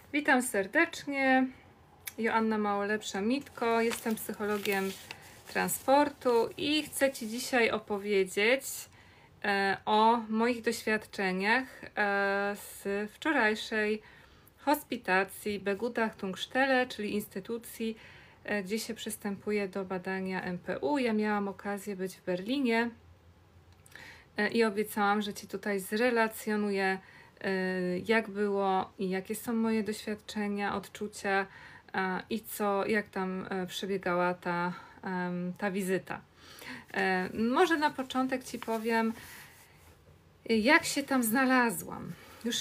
Witam serdecznie. Joanna Małolepsza-Mitko. Jestem psychologiem transportu i chcę Ci dzisiaj opowiedzieć o moich doświadczeniach z wczorajszej hospitacji Begutachtung-Stelle, czyli instytucji, gdzie się przystępuje do badania MPU. Ja miałam okazję być w Berlinie i obiecałam, że Ci tutaj zrelacjonuję, jak było i jakie są moje doświadczenia, odczucia i jak tam przebiegała ta wizyta. Może na początek Ci powiem, jak się tam znalazłam. Już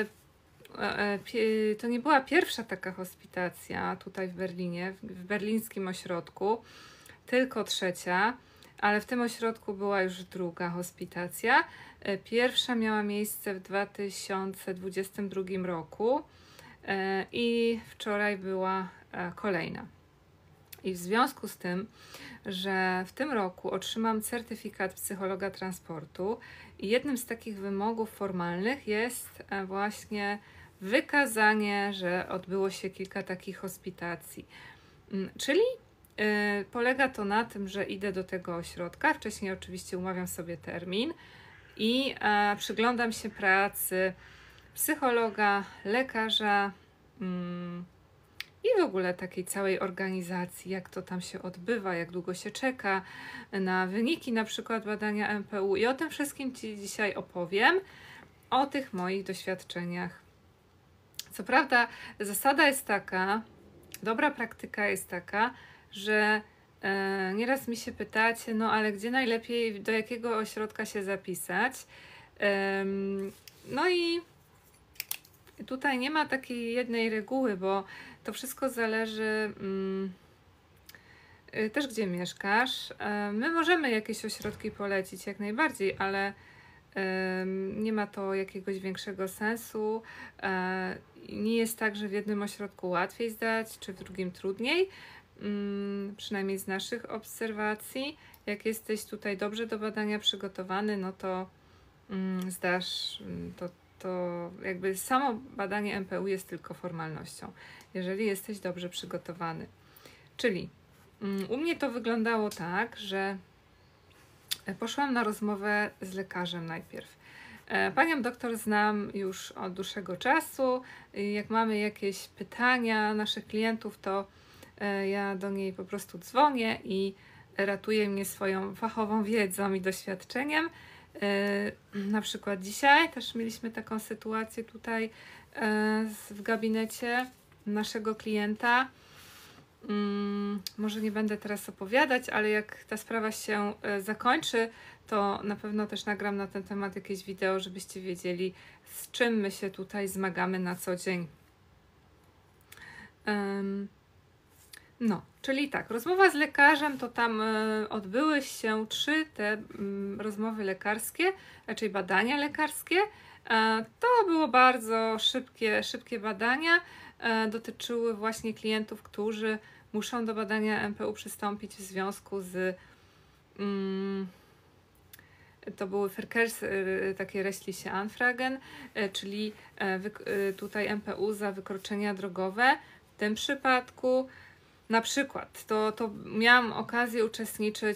to nie była pierwsza taka hospitacja tutaj w Berlinie, w berlińskim ośrodku, tylko trzecia, ale w tym ośrodku była już druga hospitacja. Pierwsza miała miejsce w 2022 roku i wczoraj była kolejna. I w związku z tym, że w tym roku otrzymam certyfikat psychologa transportu i jednym z takich wymogów formalnych jest właśnie wykazanie, że odbyło się kilka takich hospitacji. Czyli polega to na tym, że idę do tego ośrodka, wcześniej oczywiście umawiam sobie termin i przyglądam się pracy psychologa, lekarza i w ogóle takiej całej organizacji, jak to tam się odbywa, jak długo się czeka na wyniki na przykład badania MPU i o tym wszystkim Ci dzisiaj opowiem, o tych moich doświadczeniach. Co prawda zasada jest taka, dobra praktyka jest taka, że nieraz mi się pytacie, no ale gdzie najlepiej, do jakiego ośrodka się zapisać? No i tutaj nie ma takiej jednej reguły, bo to wszystko zależy też gdzie mieszkasz. My możemy jakieś ośrodki polecić jak najbardziej, ale nie ma to jakiegoś większego sensu. Nie jest tak, że w jednym ośrodku łatwiej zdać, czy w drugim trudniej. Przynajmniej z naszych obserwacji. Jak jesteś tutaj dobrze do badania przygotowany, no to zdasz to jakby samo badanie MPU jest tylko formalnością, jeżeli jesteś dobrze przygotowany. Czyli u mnie to wyglądało tak, że poszłam na rozmowę z lekarzem najpierw. Panią doktor znam już od dłuższego czasu. Jak mamy jakieś pytania naszych klientów, to ja do niej po prostu dzwonię i ratuje mnie swoją fachową wiedzą i doświadczeniem. Na przykład dzisiaj też mieliśmy taką sytuację tutaj w gabinecie naszego klienta. Może nie będę teraz opowiadać, ale jak ta sprawa się zakończy, to na pewno też nagram na ten temat jakieś wideo, żebyście wiedzieli, z czym my się tutaj zmagamy na co dzień. No, czyli tak, rozmowa z lekarzem, to tam odbyły się 3 te rozmowy lekarskie, czyli badania lekarskie. To było bardzo szybkie badania, dotyczyły właśnie klientów, którzy muszą do badania MPU przystąpić w związku z to były Verkehrs, takie rechtliche Anfragen, czyli tutaj MPU za wykroczenia drogowe. W tym przypadku na przykład to miałam okazję uczestniczyć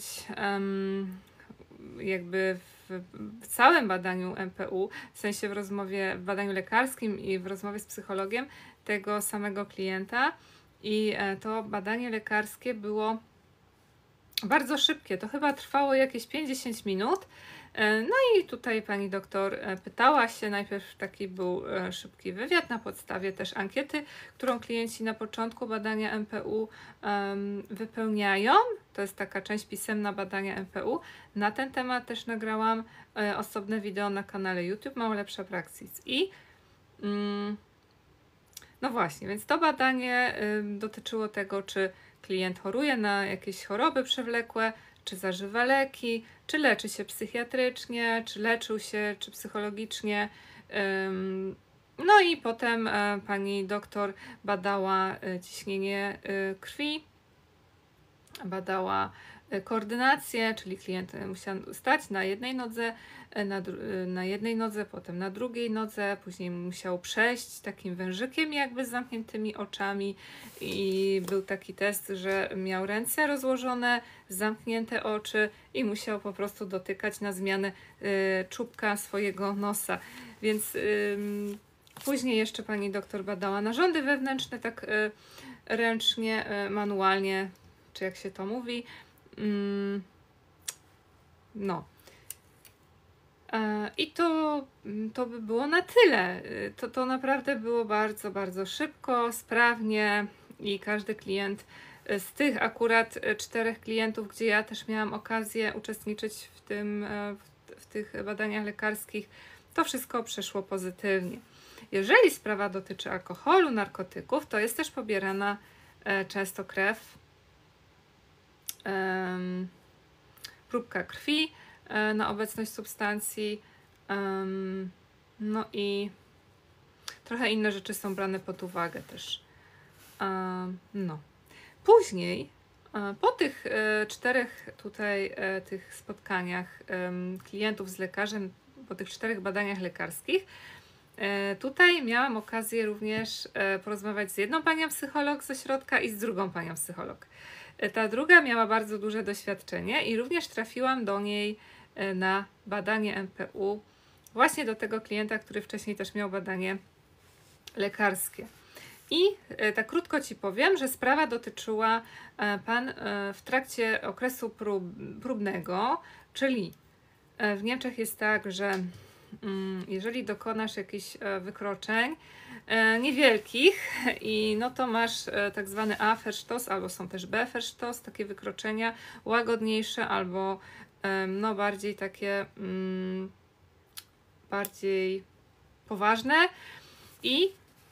jakby w całym badaniu MPU, w sensie w badaniu lekarskim i w rozmowie z psychologiem tego samego klienta i to badanie lekarskie było bardzo szybkie, to chyba trwało jakieś 50 minut. No i tutaj pani doktor pytała się, najpierw taki był szybki wywiad na podstawie też ankiety, którą klienci na początku badania MPU wypełniają. To jest taka część pisemna badania MPU. Na ten temat też nagrałam osobne wideo na kanale YouTube Małolepsza Praxis. I no właśnie, więc to badanie dotyczyło tego, czy klient choruje na jakieś choroby przewlekłe, czy zażywa leki, czy leczy się psychiatrycznie, czy leczył się, czy psychologicznie. No i potem pani doktor badała ciśnienie krwi, badała koordynację, czyli klient musiał stać na jednej nodze, na jednej nodze, potem na drugiej nodze, później musiał przejść takim wężykiem jakby z zamkniętymi oczami i był taki test, że miał ręce rozłożone, zamknięte oczy i musiał po prostu dotykać na zmianę czubka swojego nosa. Więc później jeszcze pani doktor badała narządy wewnętrzne tak ręcznie, manualnie, czy jak się to mówi. No. I to by było na tyle. To naprawdę było bardzo, bardzo szybko, sprawnie i każdy klient z tych akurat 4 klientów, gdzie ja też miałam okazję uczestniczyć w tych badaniach lekarskich, to wszystko przeszło pozytywnie. Jeżeli sprawa dotyczy alkoholu, narkotyków, to jest też pobierana często krew, próbka krwi na obecność substancji, no i trochę inne rzeczy są brane pod uwagę też. No. Później, po tych 4 tutaj tych spotkaniach klientów z lekarzem, po tych 4 badaniach lekarskich, tutaj miałam okazję również porozmawiać z jedną panią psycholog z ośrodka i z drugą panią psycholog. Ta druga miała bardzo duże doświadczenie i również trafiłam do niej na badanie MPU, właśnie do tego klienta, który wcześniej też miał badanie lekarskie. I tak krótko Ci powiem, że sprawa dotyczyła pan w trakcie okresu próbnego, czyli w Niemczech jest tak, że jeżeli dokonasz jakichś wykroczeń niewielkich i no to masz tak zwany A-Verstoß, albo są też B-Verstoß, takie wykroczenia łagodniejsze albo no bardziej takie bardziej poważne i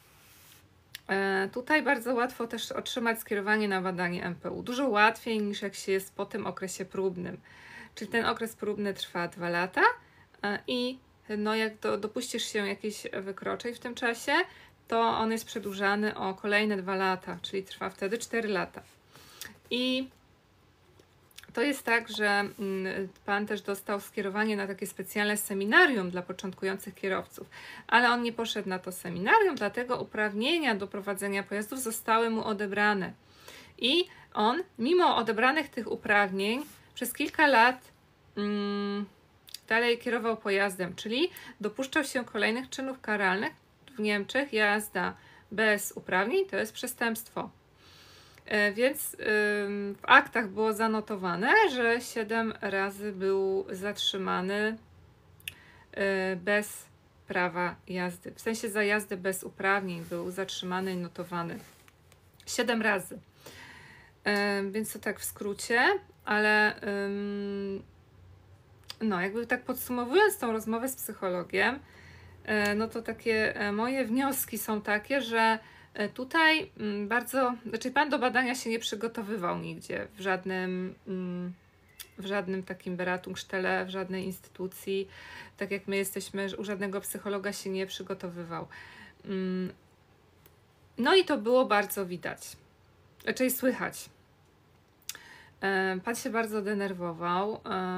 tutaj bardzo łatwo też otrzymać skierowanie na badanie MPU. Dużo łatwiej niż jak się jest po tym okresie próbnym. Czyli ten okres próbny trwa 2 lata i no jak dopuścisz się jakichś wykroczeń w tym czasie, to on jest przedłużany o kolejne 2 lata, czyli trwa wtedy 4 lata. I to jest tak, że pan też dostał skierowanie na takie specjalne seminarium dla początkujących kierowców, ale on nie poszedł na to seminarium, dlatego uprawnienia do prowadzenia pojazdów zostały mu odebrane. I on, mimo odebranych tych uprawnień, przez kilka lat dalej kierował pojazdem, czyli dopuszczał się kolejnych czynów karalnych. W Niemczech jazda bez uprawnień to jest przestępstwo. Więc w aktach było zanotowane, że 7 razy był zatrzymany bez prawa jazdy. W sensie za jazdę bez uprawnień był zatrzymany i notowany 7 razy. Więc to tak w skrócie, ale no jakby tak podsumowując tą rozmowę z psychologiem, no to takie moje wnioski są takie, że tutaj znaczy pan do badania się nie przygotowywał nigdzie, w żadnym takim Beratungsstelle, w żadnej instytucji, tak jak my jesteśmy, u żadnego psychologa się nie przygotowywał. No i to było bardzo widać, raczej słychać. Pan się bardzo denerwował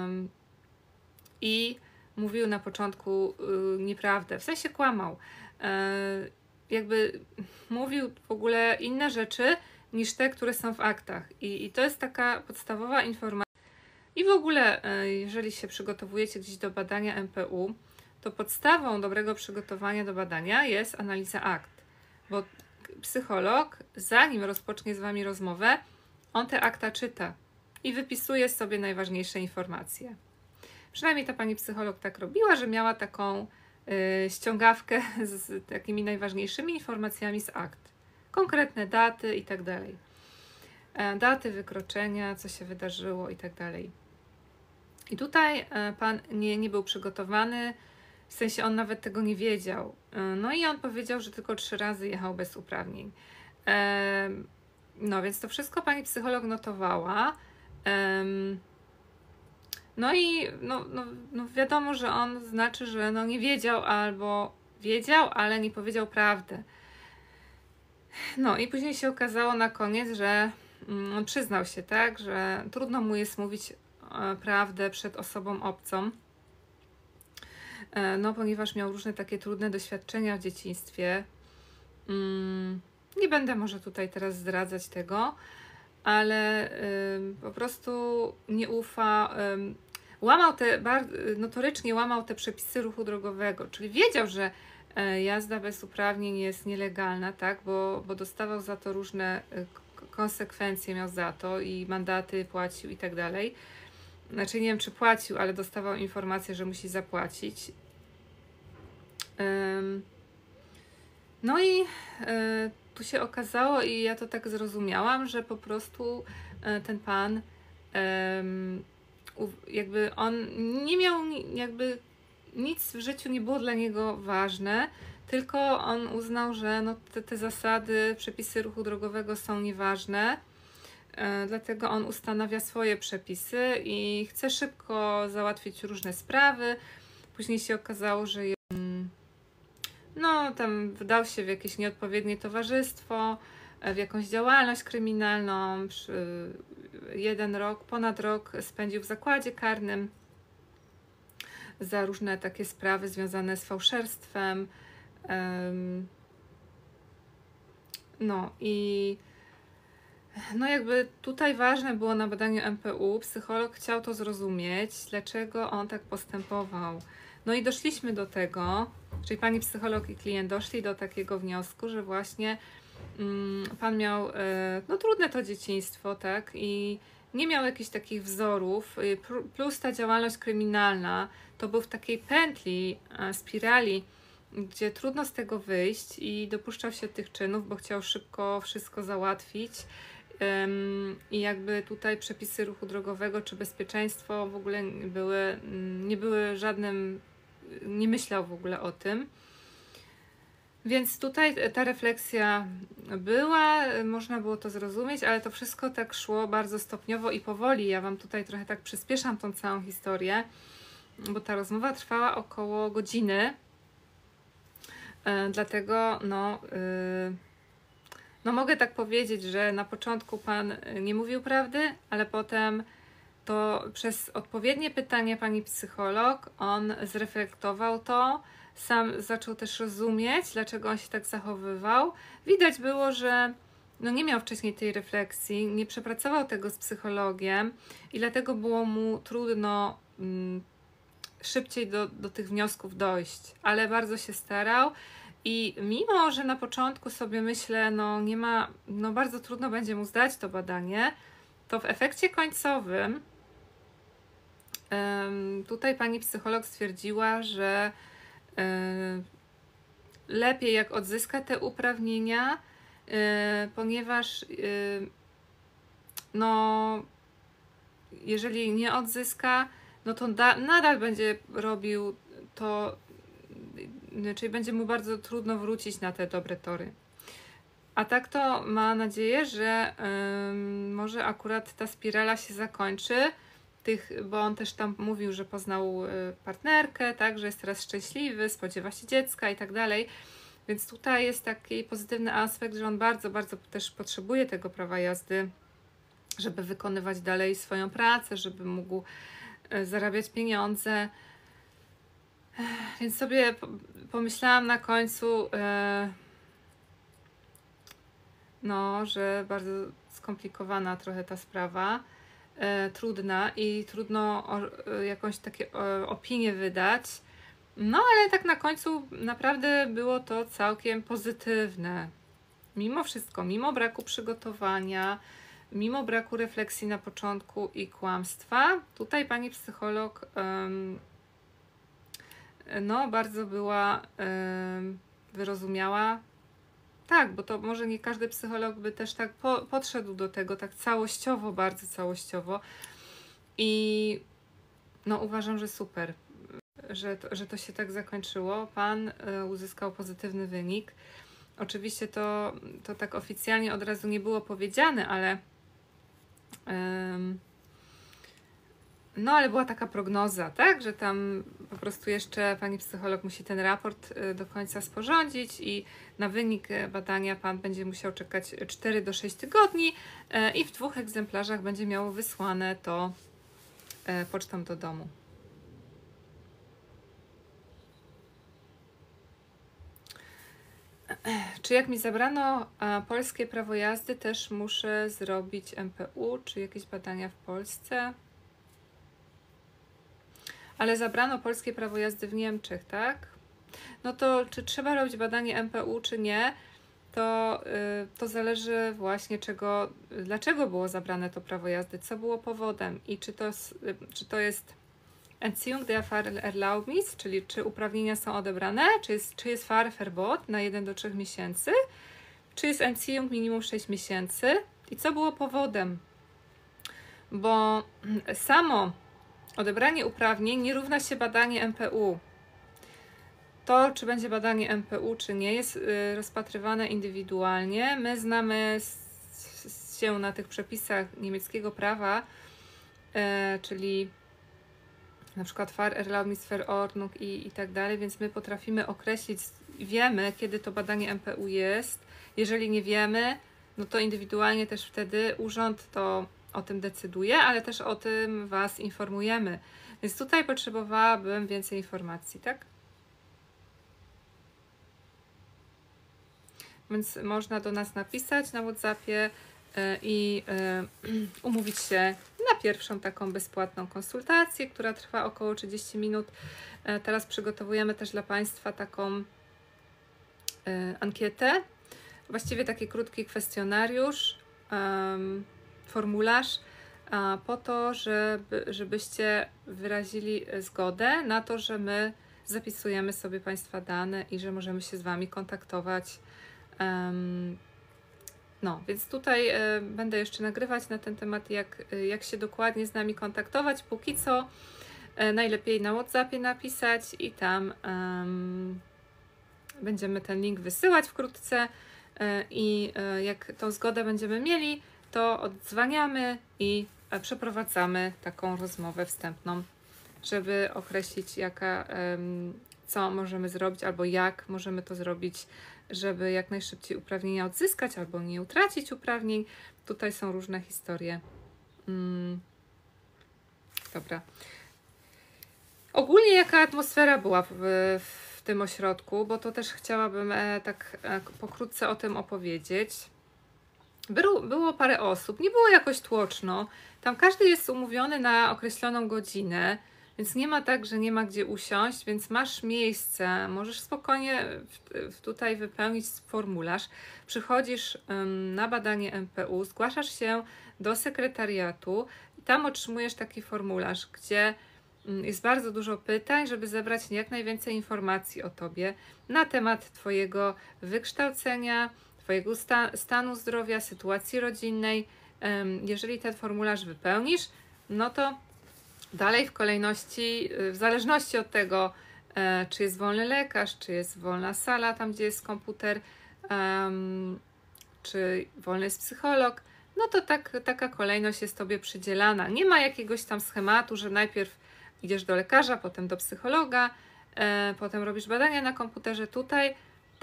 i mówił na początku nieprawdę, w sensie kłamał. Jakby mówił w ogóle inne rzeczy niż te, które są w aktach. I to jest taka podstawowa informacja. I w ogóle, jeżeli się przygotowujecie gdzieś do badania MPU, to podstawą dobrego przygotowania do badania jest analiza akt. Bo psycholog, zanim rozpocznie z Wami rozmowę, on te akta czyta i wypisuje sobie najważniejsze informacje. Przynajmniej ta pani psycholog tak robiła, że miała taką ściągawkę z takimi najważniejszymi informacjami z akt. Konkretne daty i tak dalej. Daty wykroczenia, co się wydarzyło i tak dalej. I tutaj pan nie był przygotowany, w sensie on nawet tego nie wiedział. No i on powiedział, że tylko 3 razy jechał bez uprawnień. No więc to wszystko pani psycholog notowała. No i no wiadomo, że on znaczy, że no nie wiedział albo wiedział, ale nie powiedział prawdy. No i później się okazało na koniec, że on przyznał się, tak, że trudno mu jest mówić prawdę przed osobą obcą, no ponieważ miał różne takie trudne doświadczenia w dzieciństwie. Nie będę może tutaj teraz zdradzać tego, ale po prostu nie ufa, notorycznie łamał te przepisy ruchu drogowego, czyli wiedział, że jazda bez uprawnień jest nielegalna, tak, bo dostawał za to różne konsekwencje, miał za to i mandaty płacił i tak dalej. Znaczy nie wiem, czy płacił, ale dostawał informację, że musi zapłacić. No i tu się okazało, i ja to tak zrozumiałam, że po prostu ten pan jakby on nie miał, jakby nic w życiu nie było dla niego ważne, tylko on uznał, że no te zasady, przepisy ruchu drogowego są nieważne, dlatego on ustanawia swoje przepisy i chce szybko załatwić różne sprawy. Później się okazało, że no tam wdał się w jakieś nieodpowiednie towarzystwo, w jakąś działalność kryminalną. Ponad rok spędził w zakładzie karnym za różne takie sprawy związane z fałszerstwem. No i no jakby tutaj ważne było na badaniu MPU, psycholog chciał to zrozumieć, dlaczego on tak postępował. No i doszliśmy do tego, czyli pani psycholog i klient doszli do takiego wniosku, że właśnie pan miał no trudne to dzieciństwo, tak, i nie miał jakichś takich wzorów, plus ta działalność kryminalna, to był w takiej pętli, spirali, gdzie trudno z tego wyjść i dopuszczał się tych czynów, bo chciał szybko wszystko załatwić. I jakby tutaj przepisy ruchu drogowego czy bezpieczeństwo w ogóle nie były żadnym, nie myślał w ogóle o tym. Więc tutaj ta refleksja była, można było to zrozumieć, ale to wszystko tak szło bardzo stopniowo i powoli. Ja Wam tutaj trochę tak przyspieszam tą całą historię, bo ta rozmowa trwała około godziny. Dlatego no mogę tak powiedzieć, że na początku pan nie mówił prawdy, ale potem to przez odpowiednie pytanie pani psycholog on zreflektował to, sam zaczął też rozumieć, dlaczego on się tak zachowywał. Widać było, że no nie miał wcześniej tej refleksji, nie przepracował tego z psychologiem i dlatego było mu trudno szybciej do tych wniosków dojść, ale bardzo się starał. I mimo, że na początku sobie myślę, no bardzo trudno będzie mu zdać to badanie, to w efekcie końcowym tutaj pani psycholog stwierdziła, że lepiej jak odzyska te uprawnienia, ponieważ no jeżeli nie odzyska, no to nadal będzie robił to, czyli będzie mu bardzo trudno wrócić na te dobre tory. A tak to ma nadzieję, że może akurat ta spirala się zakończy, bo on też tam mówił, że poznał partnerkę, tak, że jest teraz szczęśliwy, spodziewa się dziecka i tak dalej. Więc tutaj jest taki pozytywny aspekt, że on bardzo, bardzo też potrzebuje tego prawa jazdy, żeby wykonywać dalej swoją pracę, żeby mógł zarabiać pieniądze. Więc sobie pomyślałam na końcu, że bardzo skomplikowana trochę ta sprawa, trudna i trudno jakąś takie opinię wydać. No ale tak na końcu naprawdę było to całkiem pozytywne. Mimo wszystko, mimo braku przygotowania, mimo braku refleksji na początku i kłamstwa, tutaj pani psycholog bardzo była wyrozumiała. Tak, bo to może nie każdy psycholog by też tak podszedł do tego, tak całościowo, bardzo całościowo. I uważam, że super, że to się tak zakończyło. Pan uzyskał pozytywny wynik. Oczywiście to tak oficjalnie od razu nie było powiedziane, ale No ale była taka prognoza, tak, że tam po prostu jeszcze pani psycholog musi ten raport do końca sporządzić i na wynik badania pan będzie musiał czekać 4 do 6 tygodni i w 2 egzemplarzach będzie miało wysłane to pocztą do domu. Czy jak mi zabrano polskie prawo jazdy, też muszę zrobić MPU, czy jakieś badania w Polsce? Ale zabrano polskie prawo jazdy w Niemczech, tak? No to czy trzeba robić badanie MPU, czy nie? To zależy właśnie dlaczego było zabrane to prawo jazdy, co było powodem i czy to jest Entziehung der Fahrerlaubnis, czyli czy uprawnienia są odebrane, czy jest Fahrverbot na 1 do 3 miesięcy, czy jest Entziehung minimum 6 miesięcy i co było powodem? Bo samo odebranie uprawnień nie równa się badanie MPU. To, czy będzie badanie MPU, czy nie, jest rozpatrywane indywidualnie. My znamy się na tych przepisach niemieckiego prawa, czyli na przykład Fahrerlaubnisverordnung i tak dalej, więc my potrafimy określić, wiemy, kiedy to badanie MPU jest. Jeżeli nie wiemy, no to indywidualnie też wtedy urząd o tym decyduje, ale też o tym Was informujemy. Więc tutaj potrzebowałabym więcej informacji, tak? Więc można do nas napisać na WhatsAppie i umówić się na pierwszą taką bezpłatną konsultację, która trwa około 30 minut. Teraz przygotowujemy też dla Państwa taką ankietę, właściwie taki krótki kwestionariusz, formularz, po to, żebyście wyrazili zgodę na to, że my zapisujemy sobie Państwa dane i że możemy się z Wami kontaktować. No, więc tutaj będę jeszcze nagrywać na ten temat, jak się dokładnie z nami kontaktować. Póki co najlepiej na WhatsAppie napisać i tam będziemy ten link wysyłać wkrótce i jak tą zgodę będziemy mieli, to odzwaniamy i przeprowadzamy taką rozmowę wstępną, żeby określić co możemy zrobić albo jak możemy to zrobić, żeby jak najszybciej uprawnienia odzyskać albo nie utracić uprawnień. Tutaj są różne historie. Dobra. Ogólnie jaka atmosfera była w tym ośrodku, bo to też chciałabym tak pokrótce o tym opowiedzieć. Było parę osób, nie było jakoś tłoczno. Tam każdy jest umówiony na określoną godzinę, więc nie ma tak, że nie ma gdzie usiąść, więc masz miejsce, możesz spokojnie tutaj wypełnić formularz. Przychodzisz na badanie MPU, zgłaszasz się do sekretariatu i tam otrzymujesz taki formularz, gdzie jest bardzo dużo pytań, żeby zebrać jak najwięcej informacji o Tobie na temat Twojego wykształcenia, Twojego stanu zdrowia, sytuacji rodzinnej. Jeżeli ten formularz wypełnisz, no to dalej w kolejności, w zależności od tego, czy jest wolny lekarz, czy jest wolna sala, tam gdzie jest komputer, czy wolny jest psycholog, no to taka kolejność jest Tobie przydzielana. Nie ma jakiegoś tam schematu, że najpierw idziesz do lekarza, potem do psychologa, potem robisz badania na komputerze. Tutaj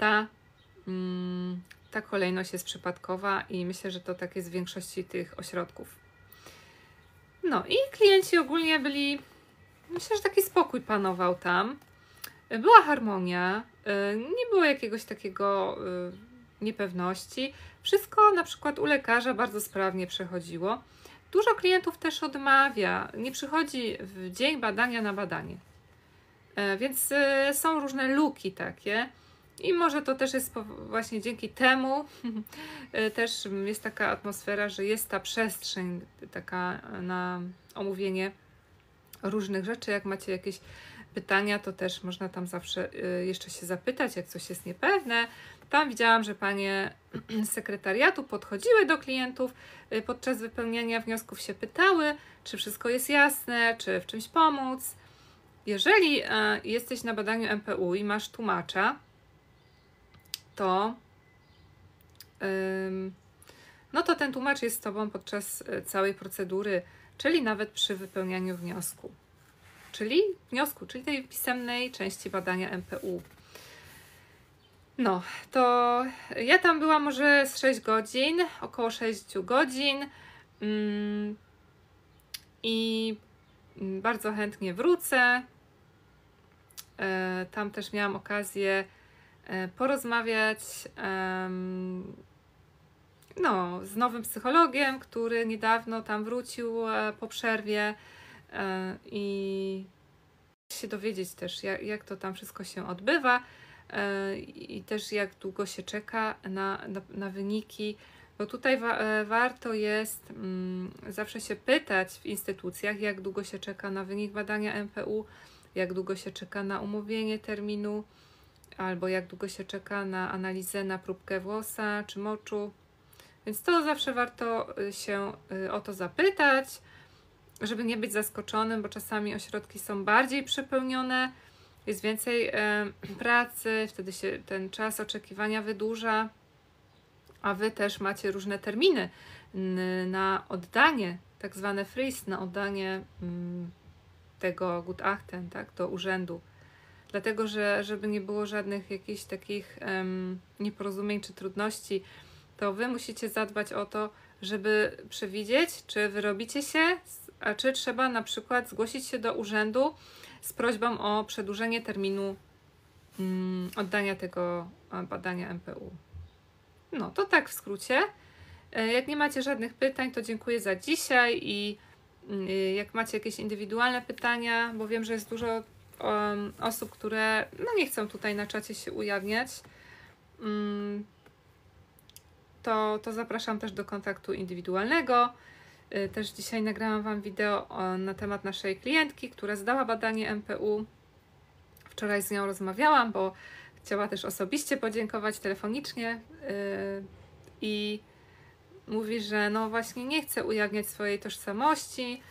ta kolejność jest przypadkowa i myślę, że to tak jest w większości tych ośrodków. No i klienci ogólnie myślę, że taki spokój panował tam. Była harmonia, nie było jakiegoś takiego niepewności. Wszystko na przykład u lekarza bardzo sprawnie przechodziło. Dużo klientów też odmawia, nie przychodzi w dzień badania na badanie. Więc są różne luki takie. I może to też jest właśnie dzięki temu też jest taka atmosfera, że jest ta przestrzeń taka na omówienie różnych rzeczy. Jak macie jakieś pytania, to też można tam zawsze jeszcze się zapytać, jak coś jest niepewne. Tam widziałam, że panie z sekretariatu podchodziły do klientów podczas wypełniania wniosków, się pytały, czy wszystko jest jasne, czy w czymś pomóc. Jeżeli jesteś na badaniu MPU i masz tłumacza, to no to ten tłumacz jest z Tobą podczas całej procedury czyli nawet przy wypełnianiu wniosku, czyli tej pisemnej części badania MPU. No, to ja tam byłam może z 6 godzin, około 6 godzin i bardzo chętnie wrócę. Tam też miałam okazję porozmawiać z nowym psychologiem, który niedawno tam wrócił po przerwie i się dowiedzieć też, jak to tam wszystko się odbywa i też jak długo się czeka na wyniki, bo tutaj warto jest zawsze się pytać w instytucjach, jak długo się czeka na wynik badania MPU, jak długo się czeka na umówienie terminu, albo jak długo się czeka na analizę, na próbkę włosa czy moczu. Więc to zawsze warto się o to zapytać, żeby nie być zaskoczonym, bo czasami ośrodki są bardziej przepełnione, jest więcej pracy, wtedy się ten czas oczekiwania wydłuża, a Wy też macie różne terminy na oddanie, tak zwane Frist, na oddanie tego Gutachten, tak, do urzędu. Dlatego, żeby nie było żadnych jakichś takich nieporozumień czy trudności, to Wy musicie zadbać o to, żeby przewidzieć, czy wyrobicie się, a czy trzeba na przykład zgłosić się do urzędu z prośbą o przedłużenie terminu oddania tego badania MPU. No, to tak w skrócie. Jak nie macie żadnych pytań, to dziękuję za dzisiaj i jak macie jakieś indywidualne pytania, bo wiem, że jest dużo osób, które nie chcą tutaj na czacie się ujawniać, to zapraszam też do kontaktu indywidualnego. Też dzisiaj nagrałam Wam wideo na temat naszej klientki, która zdała badanie MPU. Wczoraj z nią rozmawiałam, bo chciała też osobiście podziękować telefonicznie i mówi, że no właśnie nie chce ujawniać swojej tożsamości,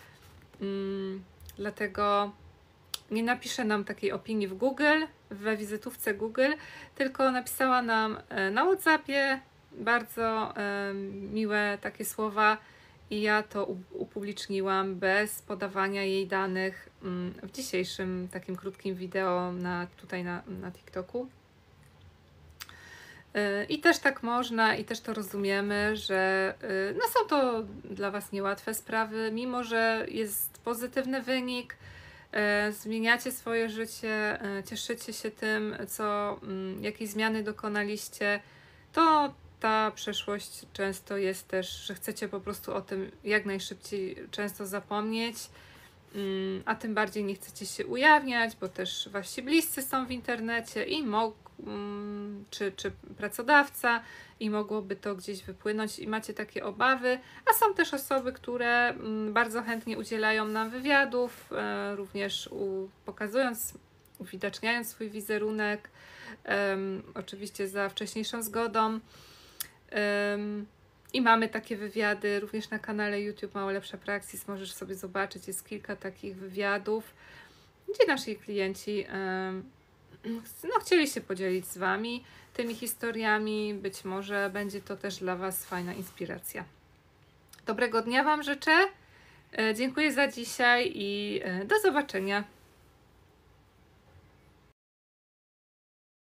dlatego nie napisze nam takiej opinii w Google, we wizytówce Google, tylko napisała nam na WhatsAppie bardzo miłe takie słowa i ja to upubliczniłam bez podawania jej danych w dzisiejszym takim krótkim wideo tutaj na TikToku. I też tak można i też to rozumiemy, że są to dla Was niełatwe sprawy, mimo że jest pozytywny wynik, zmieniacie swoje życie, cieszycie się tym, jakiej zmiany dokonaliście, to ta przeszłość często jest też, że chcecie po prostu o tym jak najszybciej często zapomnieć, a tym bardziej nie chcecie się ujawniać, bo też Wasi bliscy są w internecie i czy pracodawca i mogłoby to gdzieś wypłynąć i macie takie obawy, a są też osoby, które bardzo chętnie udzielają nam wywiadów, również pokazując, uwidaczniając swój wizerunek, oczywiście za wcześniejszą zgodą. I mamy takie wywiady również na kanale YouTube Mało Lepsza Praksis, możesz sobie zobaczyć, jest kilka takich wywiadów, gdzie nasi klienci chcieli się podzielić z Wami tymi historiami, być może będzie to też dla Was fajna inspiracja. Dobrego dnia Wam życzę, dziękuję za dzisiaj i do zobaczenia.